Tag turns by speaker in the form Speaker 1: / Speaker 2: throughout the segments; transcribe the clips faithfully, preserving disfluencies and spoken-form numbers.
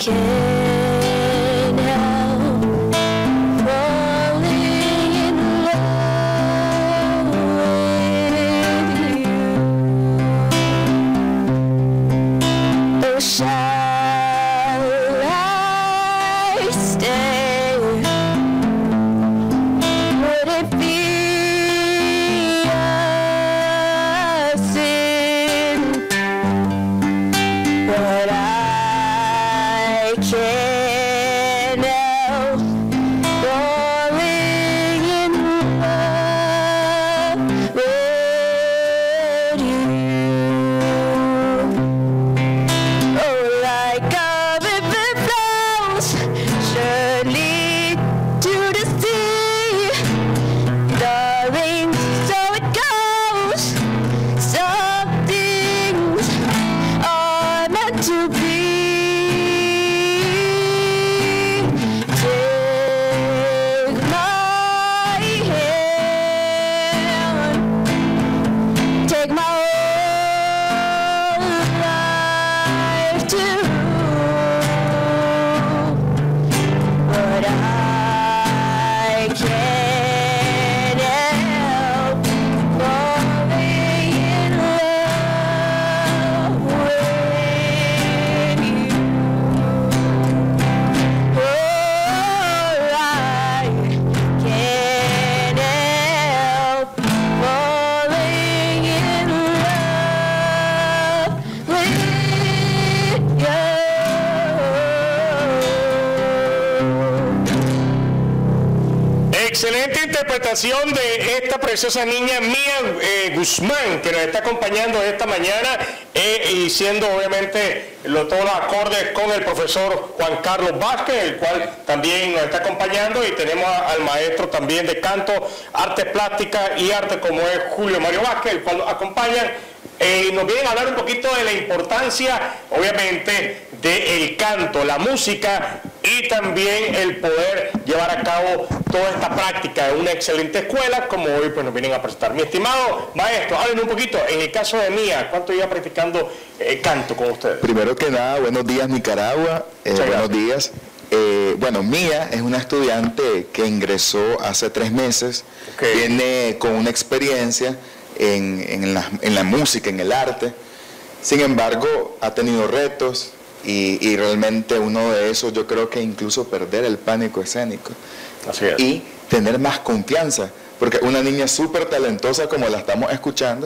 Speaker 1: can't help falling in love with you. Oh, shall I stay? Would it be a sin? But I can't help falling in love with you. Oh, like a river flows surely to the sea, darling, so it goes. Some things are meant to be. Take my hand, take my whole life too. But I can't help falling in love with you. Oh, I can't help falling in love with you.
Speaker 2: Excelente interpretación de esta preciosa niña Mía eh, Guzmán, que nos está acompañando esta mañana eh, y siendo obviamente lo, todos los acordes con el profesor Juan Carlos Vázquez, el cual también nos está acompañando, y tenemos a- al maestro también de canto, artes plásticas y arte como es Julio Mario Vázquez, el cual nos acompaña. Eh, nos vienen a hablar un poquito de la importancia, obviamente, del canto, la música y también el poder llevar a cabo toda esta práctica de una excelente escuela, como hoy pues, nos vienen a presentar. Mi estimado maestro, háblenos un poquito, en el caso de Mía, ¿cuánto lleva practicando eh, canto con ustedes?
Speaker 3: Primero que nada, buenos días Nicaragua, eh,
Speaker 2: Muchas
Speaker 3: buenos
Speaker 2: gracias.
Speaker 3: días. Eh, bueno, Mía es una estudiante que ingresó hace tres meses,
Speaker 2: Ok.
Speaker 3: viene con una experiencia en, en la, en la música, en el arte. Sin embargo, ha tenido retos y, y realmente uno de esos yo creo que incluso perder el pánico escénico
Speaker 2: Así es.
Speaker 3: y tener más confianza, porque una niña súper talentosa como la estamos escuchando,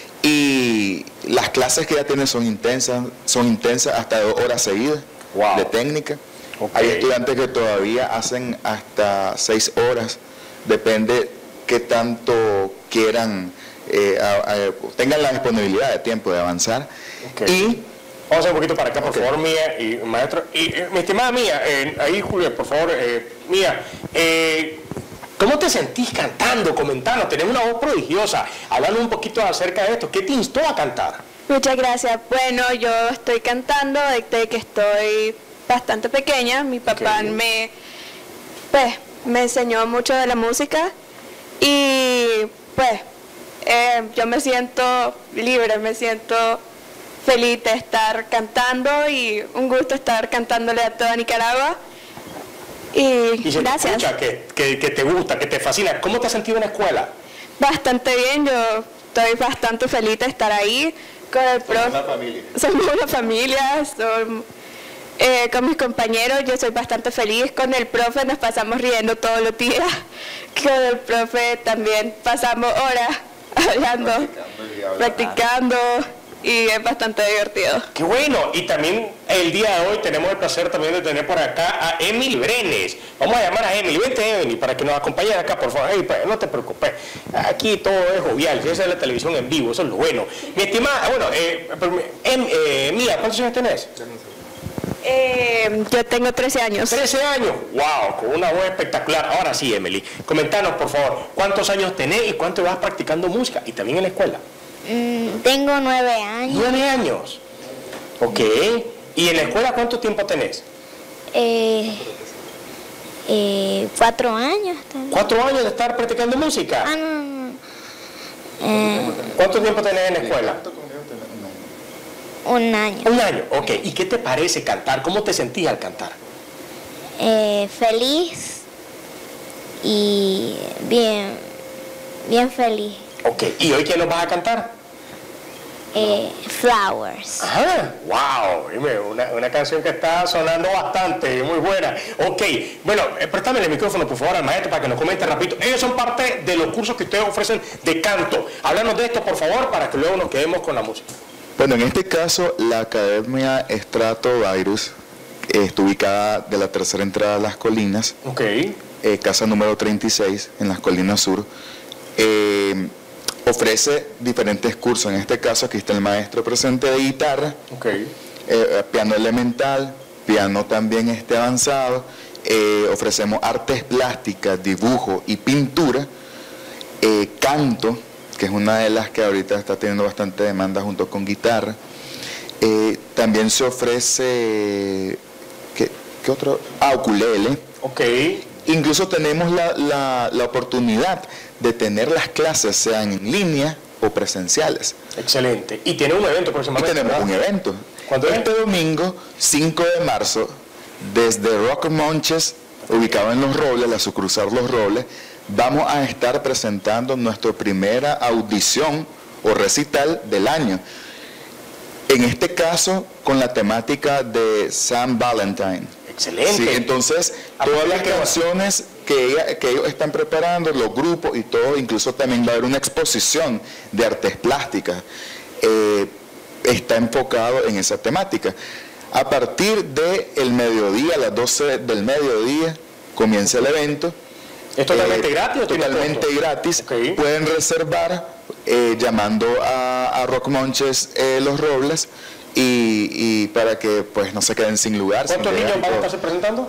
Speaker 3: y las clases que ella tiene son intensas, son intensas hasta dos horas seguidas
Speaker 2: Wow.
Speaker 3: de técnica.
Speaker 2: Ok.
Speaker 3: Hay estudiantes que todavía hacen hasta seis horas, depende qué tanto quieran, eh, a- a- tengan la disponibilidad de tiempo de avanzar.
Speaker 2: Ok.
Speaker 3: Y
Speaker 2: Vamos a hacer un poquito para acá, por
Speaker 3: Ok.
Speaker 2: favor, Mía y maestro. Y eh, mi estimada Mía, eh, ahí Julio, por favor, eh, Mía, eh, ¿cómo te sentís cantando, comentando? Tenés una voz prodigiosa. Hablando un poquito acerca de esto. ¿Qué te instó a cantar?
Speaker 4: Muchas gracias. Bueno, yo estoy cantando desde que estoy bastante pequeña. Mi papá
Speaker 2: Ok.
Speaker 4: me, pues, me enseñó mucho de la música y pues eh, yo me siento libre, me siento feliz de estar cantando y un gusto estar cantándole a toda Nicaragua. Y,
Speaker 2: Y se
Speaker 4: gracias.
Speaker 2: te escucha que, que, que te gusta, que te fascina. ¿Cómo te has sentido en la escuela?
Speaker 4: Bastante bien, yo estoy bastante feliz de estar ahí con el profe.
Speaker 3: familia.
Speaker 4: Somos una familia, son, eh, con mis compañeros yo soy bastante feliz, con el profe nos pasamos riendo todos los días, con el profe también pasamos horas hablando, practicando y es bastante divertido.
Speaker 2: Qué bueno. Y también el día de hoy tenemos el placer también de tener por acá a Emily Brenes. Vamos a llamar a Emily. Vente, Emily, para que nos acompañe acá, por favor. Ey, pues, no te preocupes. Aquí todo es jovial. Esa es la televisión en vivo. Eso es lo bueno. Mi estimada, bueno, eh, pero, em, eh, Mía, ¿cuántos años tenés?
Speaker 4: Eh, yo tengo trece años.
Speaker 2: trece años. Wow, con una voz espectacular. Ahora sí, Emily, comentanos, por favor, ¿cuántos años tenés y cuánto vas practicando música? Y también en la escuela.
Speaker 5: Mm, tengo nueve años.
Speaker 2: Nueve años. Ok. ¿Y en la escuela cuánto tiempo tenés?
Speaker 5: Eh, eh, cuatro años también.
Speaker 2: ¿Cuatro años de estar practicando música?
Speaker 5: Ah, no, no. Eh,
Speaker 2: ¿Cuánto tiempo tenés en la escuela?
Speaker 5: Un año.
Speaker 2: Un año, ok. ¿Y qué te parece cantar? ¿Cómo te sentías al cantar?
Speaker 5: Eh, feliz y bien, bien feliz.
Speaker 2: Ok. ¿Y hoy qué nos vas a cantar?
Speaker 5: Eh, Flowers.
Speaker 2: Ajá, wow, dime, una, una canción que está sonando bastante, muy buena. Ok, bueno, eh, préstame el micrófono por favor al maestro para que nos comente rapidito. Ellos son parte de los cursos que ustedes ofrecen de canto. Háblanos de esto por favor para que luego nos quedemos con la música.
Speaker 3: Bueno, en este caso, la Academia Stratovirus eh, está ubicada de la tercera entrada a Las Colinas,
Speaker 2: Ok,
Speaker 3: eh, casa número treinta y seis, en Las Colinas Sur. Eh, ofrece diferentes cursos. En este caso, aquí está el maestro presente de guitarra,
Speaker 2: ok,
Speaker 3: eh, piano elemental, piano también este avanzado. Eh, ofrecemos artes plásticas, dibujo y pintura, eh, canto, que es una de las que ahorita está teniendo bastante demanda junto con guitarra. Eh, también se ofrece, ¿qué, qué otro? Ah, ukulele.
Speaker 2: ok.
Speaker 3: Incluso tenemos la, la, la oportunidad de tener las clases, sean en línea o presenciales.
Speaker 2: Excelente. Y tiene un evento
Speaker 3: Y
Speaker 2: próximamente,
Speaker 3: tenemos
Speaker 2: ¿verdad?
Speaker 3: un evento.
Speaker 2: ¿Cuándo es?
Speaker 3: Este domingo, cinco de marzo, desde Rock Monches, ubicado en Los Robles, la sucursal Los Robles, vamos a estar presentando nuestra primera audición o recital del año. En este caso, con la temática de Saint Valentine.
Speaker 2: Excelente.
Speaker 3: Sí, entonces, todas las canciones que, ella- que ellos están preparando, los grupos y todo, incluso también va a haber una exposición de artes plásticas, eh, está enfocado en esa temática. A partir del mediodía, a las doce del mediodía, comienza el evento.
Speaker 2: ¿Es totalmente
Speaker 3: Eh,
Speaker 2: gratis o tiene
Speaker 3: Totalmente
Speaker 2: costo?
Speaker 3: gratis.
Speaker 2: Ok.
Speaker 3: Pueden reservar eh, llamando a, a Rock Monches eh, Los Robles y, y para que pues no se queden sin lugar. sin
Speaker 2: ¿Cuántos niños
Speaker 3: llegar y
Speaker 2: van a
Speaker 3: todo.
Speaker 2: estarse presentando?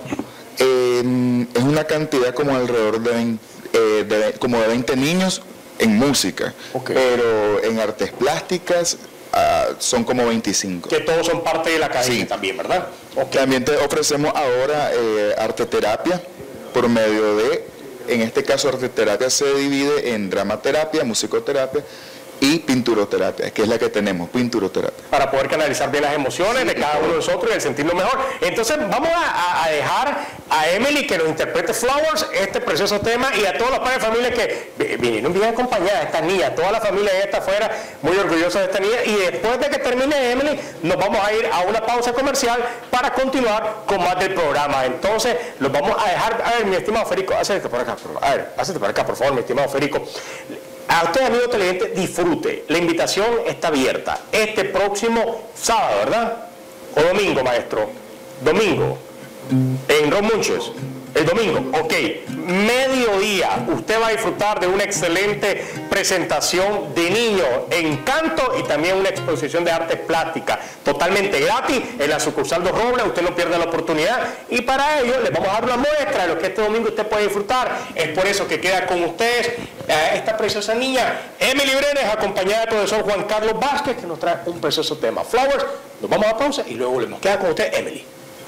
Speaker 3: Eh, es una cantidad como alrededor de veinte, eh, de- como de veinte niños en música,
Speaker 2: Ok.
Speaker 3: pero en artes plásticas ah, son como veinticinco.
Speaker 2: Que todos son parte de la academia
Speaker 3: Sí.
Speaker 2: también, ¿verdad? Ok.
Speaker 3: También te ofrecemos ahora eh, arte terapia por medio de, en este caso arte terapia se divide en dramaterapia, musicoterapia y pinturoterapia, que es la que tenemos, pinturoterapia.
Speaker 2: Para poder canalizar bien las emociones de cada uno de nosotros y el sentirnos mejor. Entonces vamos a, a- a dejar a Emily que nos interprete Flowers, este precioso tema, y a todos los padres de familia que vi- vinieron bien acompañadas, esta niña, toda la familia ya está afuera, muy orgullosa de esta niña, y después de que termine Emily, nos vamos a ir a una pausa comercial para continuar con más del programa. Entonces, los vamos a dejar, a ver, mi estimado Federico, acércate por acá, por favor. A ver, acércate por acá, por favor, mi estimado Federico. A usted, amigo televidente, disfrute. La invitación está abierta. Este próximo sábado, ¿verdad? O domingo, maestro. Domingo. En Rock Monches. El domingo, ok. Mediodía. Usted va a disfrutar de una excelente presentación de niños en canto y también una exposición de artes plásticas. Totalmente gratis en la sucursal Dos Robles. Usted no pierde la oportunidad. Y para ello les vamos a dar una muestra de lo que este domingo usted puede disfrutar. Es por eso que queda con ustedes eh, esta preciosa niña, Emily Brenes, acompañada del profesor Juan Carlos Vázquez, que nos trae un precioso tema. Flowers. Nos vamos a pausa y luego volvemos. Queda con usted, Emily.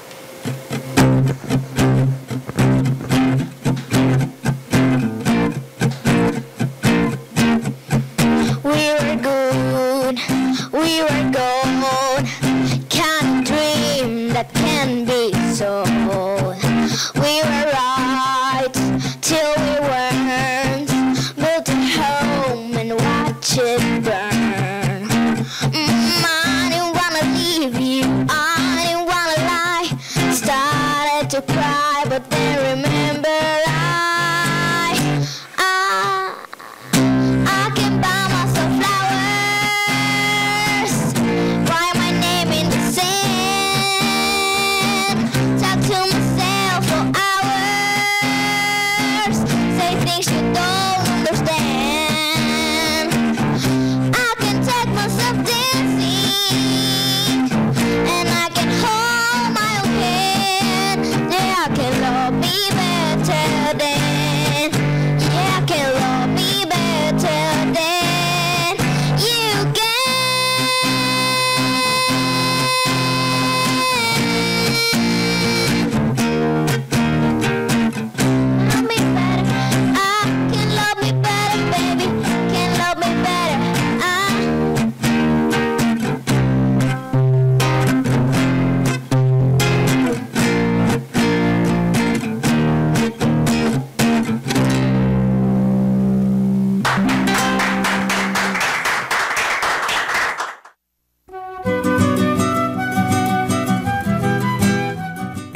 Speaker 5: We were good, we were gold. Can't dream that can be so. We were right till we weren't. Built a home and watch it burn. Mm, I didn't wanna leave you, I didn't wanna lie. Started to cry, but then remember I, I. I can buy myself flowers, write my name in the sand, talk to myself for hours, say things you don't understand. I can take myself dancing, and I can hold my own hand. Yeah, I can love me better.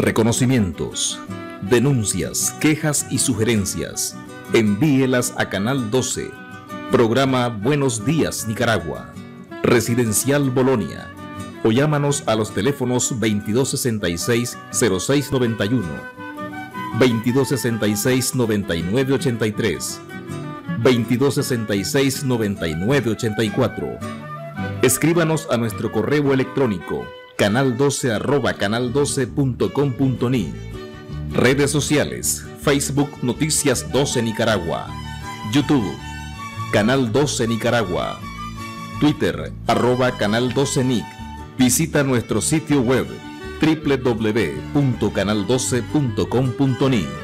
Speaker 6: reconocimientos, denuncias, quejas y sugerencias. Envíelas a Canal doce, programa Buenos Días Nicaragua, Residencial Bolonia, o llámanos a los teléfonos veintidós sesenta y seis, cero seis noventa y uno, veintidós sesenta y seis, noventa y nueve ochenta y tres, veintidós sesenta y seis, noventa y nueve ochenta y cuatro. Escríbanos a nuestro correo electrónico canal doce arroba canal doce punto com punto ni. Redes sociales: Facebook Noticias doce Nicaragua, YouTube Canal doce Nicaragua, Twitter arroba Canal doce Nic. Visita nuestro sitio web doble u doble u doble u punto canal doce punto com punto ni.